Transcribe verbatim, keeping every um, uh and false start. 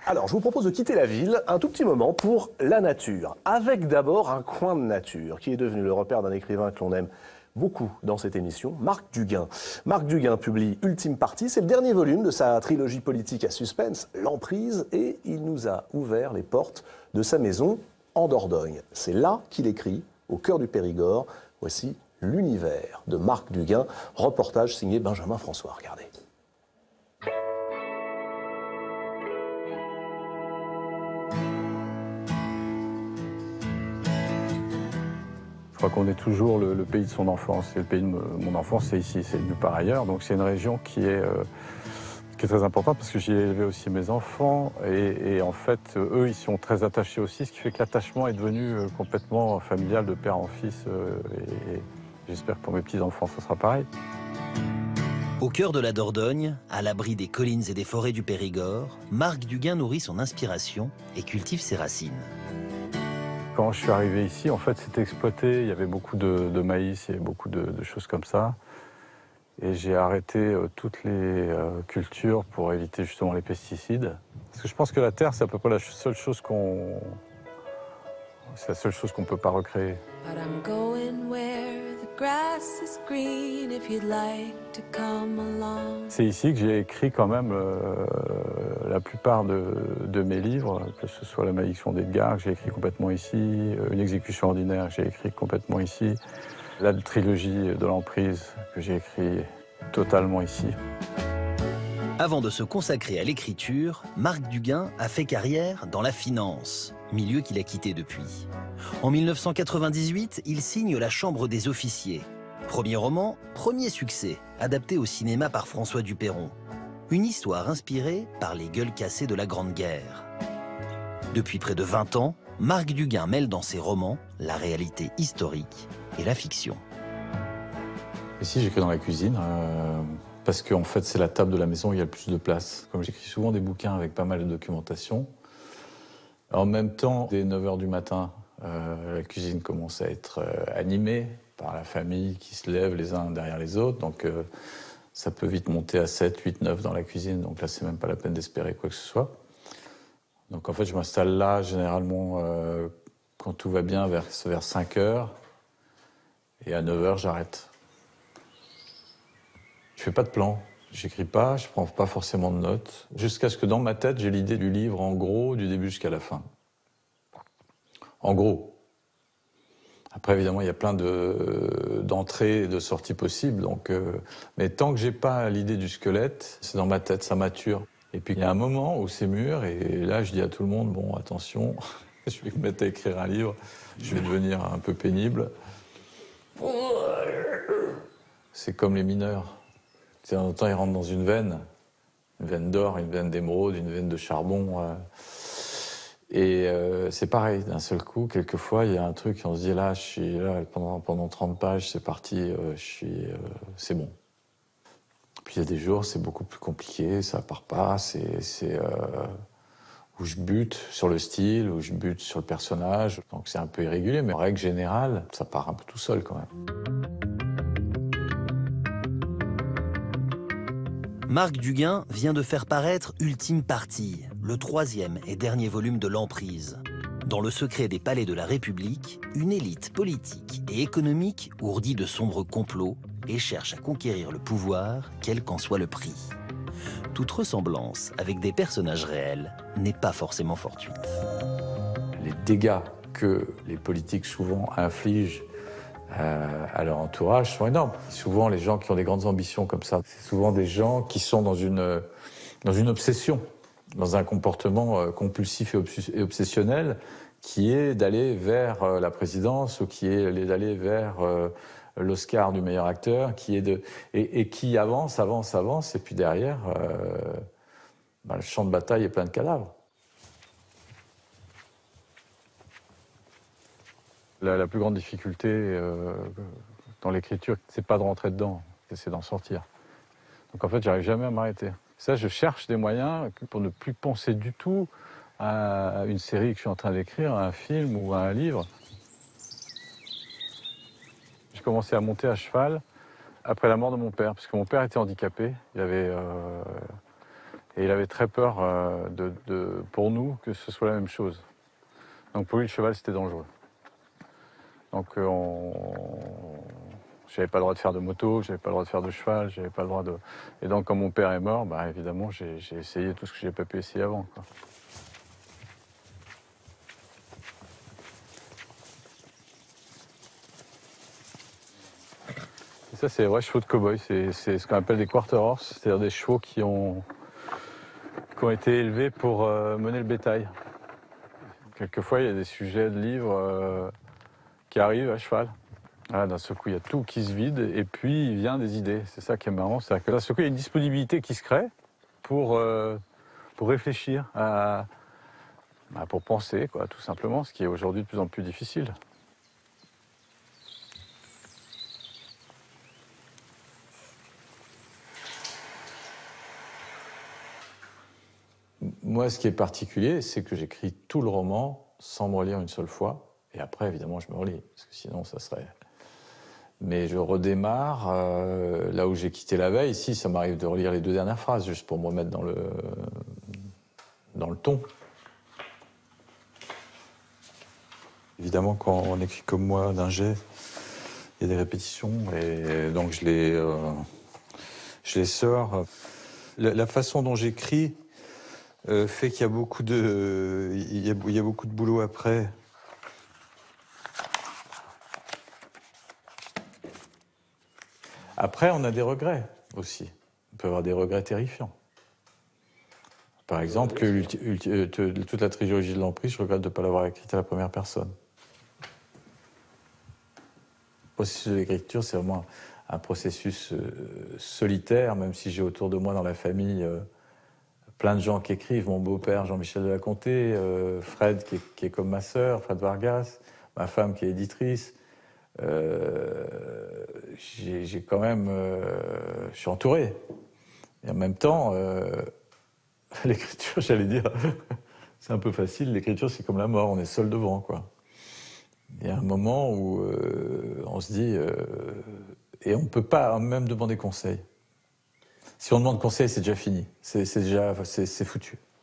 Alors, je vous propose de quitter la ville un tout petit moment pour la nature, avec d'abord un coin de nature qui est devenu le repère d'un écrivain que l'on aime beaucoup dans cette émission, Marc Duguin. Marc Duguin publie Ultime Partie, c'est le dernier volume de sa trilogie politique à suspense, L'Emprise, et il nous a ouvert les portes de sa maison en Dordogne. C'est là qu'il écrit, au cœur du Périgord. Voici l'univers de Marc Duguin, reportage signé Benjamin François. Regardez. Je crois qu'on est toujours le, le pays de son enfance. Et le pays de mon enfance, c'est ici, c'est nulle part ailleurs. Donc c'est une région qui est, euh, qui est très importante parce que j'y ai élevé aussi mes enfants. Et, et en fait, eux, ils sont très attachés aussi, ce qui fait que l'attachement est devenu complètement familial de père en fils. Euh, et, et j'espère que pour mes petits-enfants, ce sera pareil. Au cœur de la Dordogne, à l'abri des collines et des forêts du Périgord, Marc Duguin nourrit son inspiration et cultive ses racines. Quand je suis arrivé ici, en fait, c'était exploité. Il y avait beaucoup de, de maïs, il y avait beaucoup de, de choses comme ça. Et j'ai arrêté euh, toutes les euh, cultures pour éviter justement les pesticides. Parce que je pense que la terre, c'est à peu près la seule chose qu'on... C'est la seule chose qu'on ne peut pas recréer. C'est ici que j'ai écrit quand même euh, la plupart de, de mes livres, que ce soit La malédiction d'Edgar, que j'ai écrit complètement ici, Une exécution ordinaire, que j'ai écrit complètement ici, la trilogie de l'Emprise, que j'ai écrit totalement ici. Avant de se consacrer à l'écriture, Marc Duguin a fait carrière dans la finance, milieu qu'il a quitté depuis. En mille neuf cent quatre-vingt-dix-huit, il signe La Chambre des officiers. Premier roman, premier succès, adapté au cinéma par François Dupeyron. Une histoire inspirée par les gueules cassées de la Grande Guerre. Depuis près de vingt ans, Marc Duguin mêle dans ses romans la réalité historique et la fiction. Ici, j'écris dans la cuisine. Euh... Parce qu'en fait, c'est la table de la maison où il y a le plus de place. Comme j'écris souvent des bouquins avec pas mal de documentation, en même temps, dès neuf heures du matin, euh, la cuisine commence à être euh, animée par la famille qui se lève les uns derrière les autres. Donc euh, ça peut vite monter à sept, huit, neuf dans la cuisine. Donc là, c'est même pas la peine d'espérer quoi que ce soit. Donc en fait, je m'installe là, généralement, euh, quand tout va bien, vers, vers cinq heures. Et à neuf heures, j'arrête. Je fais pas de plan, j'écris pas, je prends pas forcément de notes, jusqu'à ce que dans ma tête, j'ai l'idée du livre en gros, du début jusqu'à la fin. En gros. Après, évidemment, il y a plein de, d'entrées et de sorties possibles, donc, euh, mais tant que j'ai pas l'idée du squelette, c'est dans ma tête, ça mature. Et puis il y a un moment où c'est mûr, et là, je dis à tout le monde, bon, attention, je vais me mettre à écrire un livre, je vais devenir un peu pénible. C'est comme les mineurs. De temps en temps, ils rentrent dans une veine, une veine d'or, une veine d'émeraude, une veine de charbon. Euh, et euh, c'est pareil, d'un seul coup, quelquefois, il y a un truc, on se dit là, je suis là, pendant, pendant trente pages, c'est parti, euh, je suis, euh, c'est bon. Puis il y a des jours, c'est beaucoup plus compliqué, ça part pas, c'est, c'est euh, où je bute sur le style, où je bute sur le personnage. Donc c'est un peu irrégulier, mais en règle générale, ça part un peu tout seul quand même. Marc Duguin vient de faire paraître Ultime Partie, le troisième et dernier volume de l'Emprise. Dans le secret des palais de la République, une élite politique et économique ourdit de sombres complots et cherche à conquérir le pouvoir, quel qu'en soit le prix. Toute ressemblance avec des personnages réels n'est pas forcément fortuite. Les dégâts que les politiques souvent infligent Euh, à leur entourage sont énormes. Souvent, les gens qui ont des grandes ambitions comme ça, c'est souvent des gens qui sont dans une, dans une obsession, dans un comportement compulsif et, obs et obsessionnel qui est d'aller vers euh, la présidence ou qui est d'aller vers euh, l'Oscar du meilleur acteur, qui est de, et, et qui avance, avance, avance, et puis derrière, euh, bah, le champ de bataille est plein de cadavres. La, la plus grande difficulté euh, dans l'écriture, c'est pas de rentrer dedans, c'est d'en sortir. Donc en fait, j'arrive jamais à m'arrêter. Ça, je cherche des moyens pour ne plus penser du tout à une série que je suis en train d'écrire, à un film ou à un livre. J'ai commencé à monter à cheval après la mort de mon père, parce que mon père était handicapé. Il avait, euh, Et il avait très peur, euh, de, de, pour nous, que ce soit la même chose. Donc pour lui, le cheval, c'était dangereux. Donc euh, on... j'avais pas le droit de faire de moto, j'avais pas le droit de faire de cheval, j'avais pas le droit de... Et donc quand mon père est mort, bah, évidemment, j'ai essayé tout ce que j'ai pas pu essayer avant, quoi. Et ça, c'est les vrais chevaux de cow-boy. C'est ce qu'on appelle des quarter horse, c'est-à-dire des chevaux qui ont, qui ont été élevés pour euh, mener le bétail. Quelquefois, il y a des sujets de livres euh, qui arrivent à cheval. Ah, d'un seul coup, il y a tout qui se vide et puis il vient des idées. C'est ça qui est marrant. C'est-à-dire que d'un seul coup, il y a une disponibilité qui se crée pour, euh, pour réfléchir, à, bah, pour penser, quoi, tout simplement, ce qui est aujourd'hui de plus en plus difficile. Moi, ce qui est particulier, c'est que j'écris tout le roman sans me relire une seule fois. Et après, évidemment, je me relis, parce que sinon, ça serait... Mais je redémarre euh, là où j'ai quitté la veille. Ici, ça m'arrive de relire les deux dernières phrases, juste pour me remettre dans le, dans le ton. Évidemment, quand on écrit comme moi d'un jet, il y a des répétitions, et donc je les, euh, je les sors. La, la façon dont j'écris euh, fait qu'il y a beaucoup de, il y a, il y a beaucoup de boulot après. Après, on a des regrets aussi. On peut avoir des regrets terrifiants. Par exemple, que euh, toute la trilogie de l'Emprise, je regrette de ne pas l'avoir écrite à la première personne. Le processus de l'écriture, c'est vraiment un processus euh, solitaire, même si j'ai autour de moi dans la famille euh, plein de gens qui écrivent. Mon beau-père, Jean-Michel de la Comté, euh, Fred, qui est, qui est comme ma sœur, Fred Vargas, ma femme qui est éditrice. Euh, j'ai quand même... Euh, je suis entouré. Et en même temps, euh, l'écriture, j'allais dire, c'est un peu facile. L'écriture, c'est comme la mort, on est seul devant, quoi. Il y a un moment où euh, on se dit... Euh, et on ne peut pas même demander conseil. Si on demande conseil, c'est déjà fini. C'est déjà... c'est foutu.